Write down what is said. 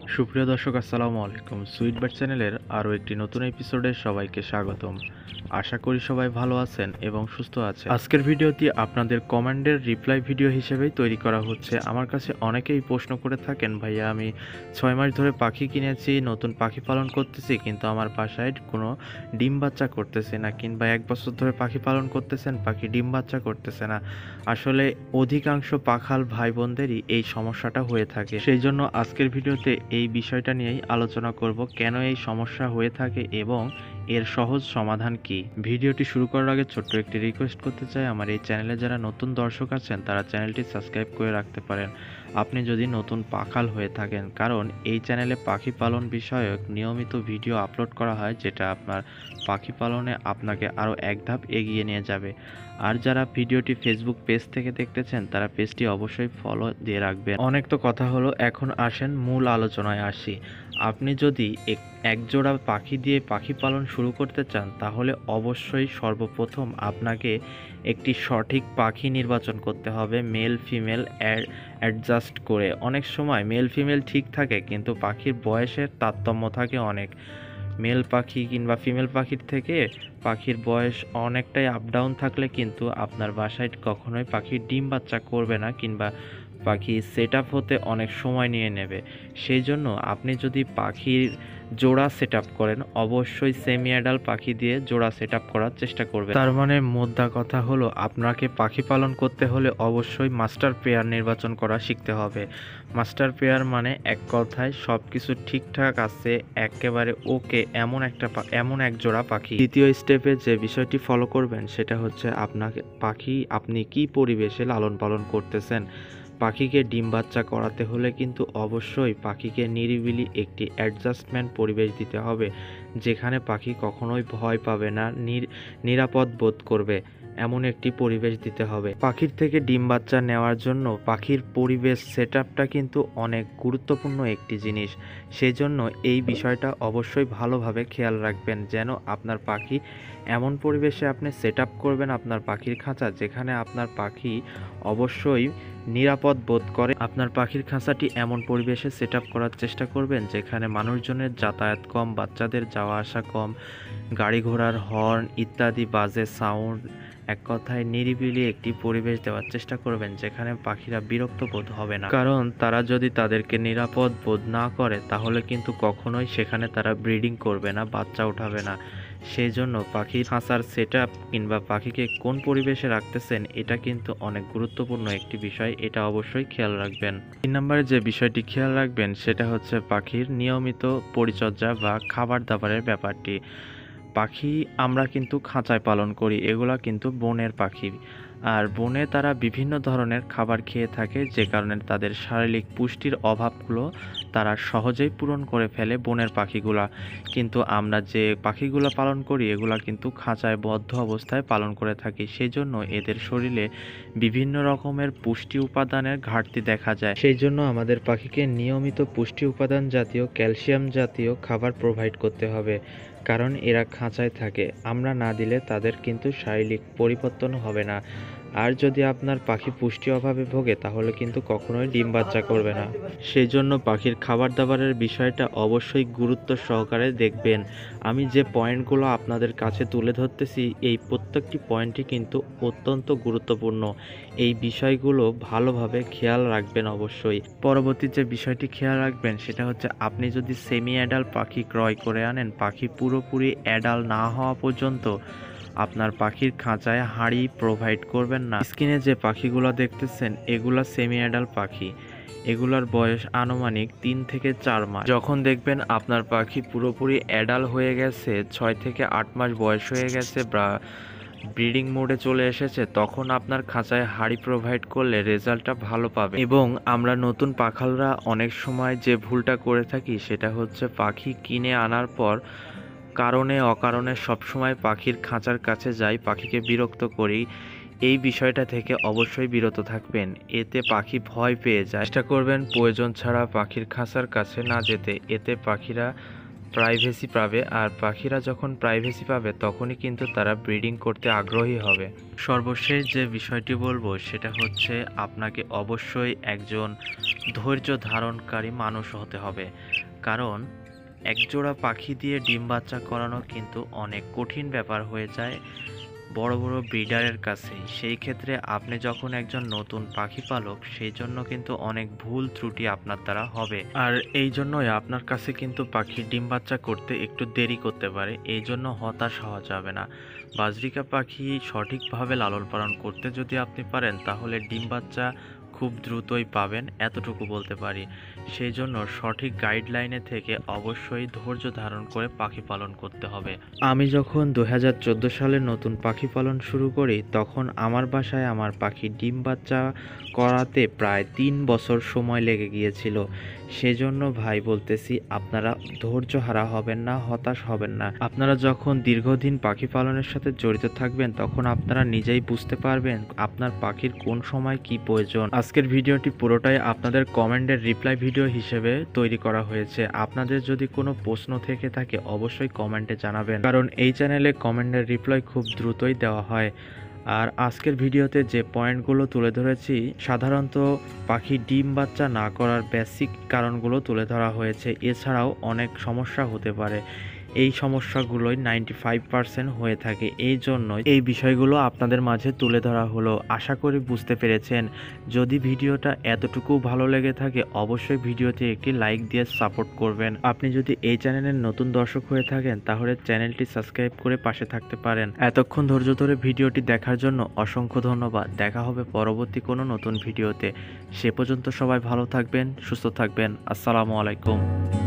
সুপ্রিয় দর্শক আসসালামু আলাইকুম। সুইট বার্ড চ্যানেলের আরও একটি নতুন এপিসোডে সবাইকে স্বাগতম। আশা করি সবাই ভালো আছেন এবং সুস্থ আছেন। আজকের ভিডিওটি আপনাদের কমেন্টের রিপ্লাই ভিডিও হিসেবেই তৈরি করা হচ্ছে। আমার কাছে অনেকেই প্রশ্ন করে থাকেন, ভাইয়া আমি 6 মাস ধরে পাখি কিনেছি, নতুন পাখি পালন করতেছি, কিন্তু আমার বাসায় কোনো ডিম বাচ্চা করতেছে না, কিংবা 1 বছর ধরে পাখি পালন করতেছেন, পাখি ডিম বাচ্চা করতেছে না। আসলে অধিকাংশ পাখাল ভাই বোনদেরই এই সমস্যাটা হয়ে থাকে। সেই জন্য আজকের ভিডিওতে এই বিষয়টা নিয়েই আলোচনা করব, কেন এই সমস্যা হয়ে থাকে এবং এর সহজ সমাধান কি। ভিডিওটি শুরু করার আগে ছোট্ট একটি রিকোয়েস্ট করতে চাই, আমার এই চ্যানেলে যারা নতুন দর্শক আছেন তারা চ্যানেলটি সাবস্ক্রাইব করে রাখতে পারেন আপনি যদি নতুন পাখাল হয়ে থাকেন, কারণ এই চ্যানেলে পাখি পালন বিষয়ক নিয়মিত ভিডিও আপলোড করা হয়, যেটা আপনার পাখি পালনে আপনাকে আরও এক ধাপ এগিয়ে নিয়ে যাবে। আর যারা ভিডিওটি ফেসবুক পেজ থেকে দেখতেছেন তারা পেজটি অবশ্যই ফলো দিয়ে রাখবেন। অনেক তো কথা হলো, এখন আসেন মূল আলোচনায় আসি। আপনি যদি একজোড়া পাখি দিয়ে পাখি পালন শুরু করতে চান, তাহলে অবশ্যই সর্বপ্রথম আপনাকে একটি সঠিক পাখি নির্বাচন করতে হবে, মেল ফিমেল অ্যাডজাস্ট করে। অনেক সময় মেল ফিমেল ঠিক থাকে, কিন্তু পাখির বয়সের তারতম্য থাকে অনেক। মেল পাখি কিংবা ফিমেল পাখির থেকে পাখির বয়স অনেকটাই আপ ডাউন থাকলে কিন্তু আপনার বাসায় কখনোই পাখি ডিম বাচ্চা করবে না, কিংবা পাখি সেট আপ হতে অনেক সময় নিয়ে নেবে। সেই জন্য আপনি যদি পাখির জোড়া সেট আপ করেন, অবশ্যই সেমি অ্যাডাল্ট পাখি দিয়ে জোড়া সেট আপ করার চেষ্টা করবেন। তার মানে মোদ্দা কথা হলো, আপনাকে পাখি পালন করতে হলে অবশ্যই মাস্টার পেয়ার নির্বাচন করা শিখতে হবে। মাস্টার পেয়ার মানে এক কথায় সব কিছু ঠিকঠাক আছে, একেবারে ওকে, এমন এক জোড়া পাখি। দ্বিতীয় স্টেপে যে বিষয়টি ফলো করবেন সেটা হচ্ছে আপনি কি পরিবেশে লালন পালন করতেছেন। পাখিকে ডিম বাচ্চা করাতে হলে কিন্তু অবশ্যই পাখিকে নিরিবিলি একটি অ্যাডজাস্টমেন্ট পরিবেশ দিতে হবে, যেখানে পাখি কখনোই ভয় পাবে না, নিরাপদ বোধ করবে, এমন একটি পরিবেশ দিতে হবে। পাখির থেকে ডিম বাচ্চা নেওয়ার জন্য পাখির পরিবেশ সেটআপটা কিন্তু অনেক গুরুত্বপূর্ণ একটি জিনিস। সেই জন্য এই বিষয়টা অবশ্যই ভালোভাবে খেয়াল রাখবেন, যেন আপনার পাখি এমন পরিবেশে আপনি সেটআপ করবেন আপনার পাখির খাঁচা, যেখানে আপনার পাখি অবশ্যই নিরাপদ বোধ করে। আপনার পাখির খাঁচাটি এমন পরিবেশে সেটআপ করার চেষ্টা করবেন যেখানে মানুষজনের যাতায়াত কম, বাচ্চাদের যাওয়া আসা কম, গাড়ি ঘোড়ার হর্ন ইত্যাদি বাজে সাউন্ড, এক কথায় নিরিবিলি একটি পরিবেশ দেওয়ার চেষ্টা করবেন যেখানে পাখিরা বিরক্ত বোধ হবে না। কারণ তারা যদি তাদেরকে নিরাপদ বোধ না করে, তাহলে কিন্তু কখনোই সেখানে তারা ব্রিডিং করবে না, বাচ্চা উঠাবে না। সেই জন্য পাখির খাঁচার সেটআপ কিংবা পাখিকে কোন পরিবেশে রাখতেছেন, এটা কিন্তু অনেক গুরুত্বপূর্ণ একটি বিষয়, এটা অবশ্যই খেয়াল রাখবেন। 3 নম্বরে যে বিষয়টি খেয়াল রাখবেন সেটা হচ্ছে পাখির নিয়মিত পরিচর্যা বা খাবার দাবারের ব্যাপারটি। পাখি আমরা কিন্তু খাঁচায় পালন করি, এগুলা কিন্তু বনের পাখি, আর বনে তারা বিভিন্ন ধরনের খাবার খেয়ে থাকে, যে কারণে তাদের শারীরিক পুষ্টির অভাবগুলো তারা সহজেই পূরণ করে ফেলে বনের পাখিগুলা। কিন্তু আমরা যে পাখিগুলো পালন করি এগুলা কিন্তু খাঁচায় বদ্ধ অবস্থায় পালন করে থাকি, সেই জন্য এদের শরীরে বিভিন্ন রকমের পুষ্টি উপাদানের ঘাটতি দেখা যায়। সেই জন্য আমাদের পাখিকে নিয়মিত পুষ্টি উপাদান জাতীয়, ক্যালসিয়াম জাতীয় খাবার প্রোভাইড করতে হবে, কারণ এরা খাঁচায় থাকে, আমরা না দিলে তাদের কিন্তু শারীরিক পরিবর্তন হবে না। আর যদি আপনার পাখি পুষ্টি অভাবে ভোগে, তাহলে কিন্তু কখনোই ডিম বাচ্চা করবে না। সেই জন্য পাখির খাবার দাবারের বিষয়টা অবশ্যই গুরুত্ব সহকারে দেখবেন। আমি যে পয়েন্টগুলো আপনাদের কাছে তুলে ধরতেছি, এই প্রত্যেকটি পয়েন্টই কিন্তু অত্যন্ত গুরুত্বপূর্ণ। এই বিষয়গুলো ভালোভাবে খেয়াল রাখবেন অবশ্যই। পরবর্তী যে বিষয়টি খেয়াল রাখবেন সেটা হচ্ছে, আপনি যদি সেমি অ্যাডাল্ট পাখি ক্রয় করে আনেন, পাখি পুরোপুরি অ্যাডাল্ট না হওয়া পর্যন্ত আপনার পাখির খাঁচায় হাঁড়ি প্রোভাইড করবেন না। স্ক্রিনে যে পাখিগুলো দেখতেছেন এগুলা সেমি অ্যাডাল্ট পাখি, এগুলার বয়স আনুমানিক 3 থেকে 4 মাস। যখন দেখবেন আপনার পাখি পুরোপুরি অ্যাডাল্ট হয়ে গেছে, 6 থেকে 8 মাস বয়স হয়ে গেছে বা ব্রিডিং মোডে চলে এসেছে, তখন আপনার খাঁচায় হাঁড়ি প্রোভাইড করলে রেজাল্টটা ভালো পাবে। এবং আমরা নতুন পাখালরা অনেক সময় যে ভুলটা করে থাকি সেটা হচ্ছে, পাখি কিনে আনার পর কারণে অকারণে সবসময় পাখির খাঁচার কাছে যাই, পাখিকে বিরক্ত করি। এই বিষয়টা থেকে অবশ্যই বিরত থাকবেন, এতে পাখি ভয় পেয়ে যায়। চেষ্টা করবেন প্রয়োজন ছাড়া পাখির খাঁচার কাছে না যেতে, এতে পাখিরা প্রাইভেসি পাবে, আর পাখিরা যখন প্রাইভেসি পাবে তখনই কিন্তু তারা ব্রিডিং করতে আগ্রহী হবে। সর্বশেষ যে বিষয়টি বলবো সেটা হচ্ছে আপনাকে অবশ্যই একজন ধৈর্য ধারণকারী মানুষ হতে হবে, কারণ একজোড়া পাখি দিয়ে ডিম বাচ্চা করানো কিন্তু অনেক কঠিন ব্যাপার হয়ে যায় বড় বড় ব্রিডারের কাছেই। সেই ক্ষেত্রে আপনি যখন একজন নতুন পাখি পালক, সেই জন্য কিন্তু অনেক ভুল ত্রুটি আপনার দ্বারা হবে, আর এই জন্যই আপনার কাছে কিন্তু পাখির ডিম বাচ্চা করতে একটু দেরি করতে পারে। এই জন্য হতাশ হওয়া যাবে না। বাজরিকা পাখি সঠিকভাবে লালন পালন করতে যদি আপনি পারেন, তাহলে ডিম বাচ্চা খুব দ্রুতই পাবেন, এতটুকু বলতে পারি। সেই জন্য সঠিক গাইডলাইনে থেকে অবশ্যই ধৈর্য ধারণ করে পাখি পালন করতে হবে। আমি যখন 2014 সালে নতুন পাখি পালন শুরু করি, তখন আমার বাসায় আমার পাখি ডিম বাচ্চা করাতে প্রায় 3 বছর সময় লেগে গিয়েছিল। সেজন্য ভাই বলতেছি, আপনারা ধৈর্য হারা হবেন না, হতাশ হবেন না। আপনারা যখন দীর্ঘদিন পাখি পালনের সাথে জড়িত থাকবেন, তখন আপনারা নিজেই বুঝতে পারবেন আপনার পাখির কোন সময় কি প্রয়োজন। আজকের ভিডিওটি পুরোটাই আপনাদের কমেন্টের রিপ্লাই ভিডিও হিসেবে তৈরি করা হয়েছে। আপনাদের যদি কোনো প্রশ্ন থেকে থাকে অবশ্যই কমেন্টে জানাবেন, কারণ এই চ্যানেলে কমেন্টের রিপ্লাই খুব দ্রুতই দেওয়া হয়। আর আজকের ভিডিওতে যে পয়েন্টগুলো তুলে ধরেছি, সাধারণত পাখি ডিম বাচ্চা না করার বেসিক কারণগুলো তুলে ধরা হয়েছে। এছাড়াও অনেক সমস্যা হতে পারে, এই সমস্যাগুলোই 95% হয়ে থাকে। এই জন্যই এই বিষয়গুলো আপনাদের মাঝে তুলে ধরা হলো। আশা করি বুঝতে পেরেছেন। যদি ভিডিওটা এতটুকু ভালো লেগে থাকে, অবশ্যই ভিডিওতে একটি লাইক দিয়ে সাপোর্ট করবেন। আপনি যদি এই চ্যানেলের নতুন দর্শক হয়ে থাকেন, তাহলে চ্যানেলটি সাবস্ক্রাইব করে পাশে থাকতে পারেন। এতক্ষণ ধৈর্য ধরে ভিডিওটি দেখার জন্য অসংখ্য ধন্যবাদ। দেখা হবে পরবর্তী কোনো নতুন ভিডিওতে। সে পর্যন্ত সবাই ভালো থাকবেন, সুস্থ থাকবেন। আসসালামু আলাইকুম।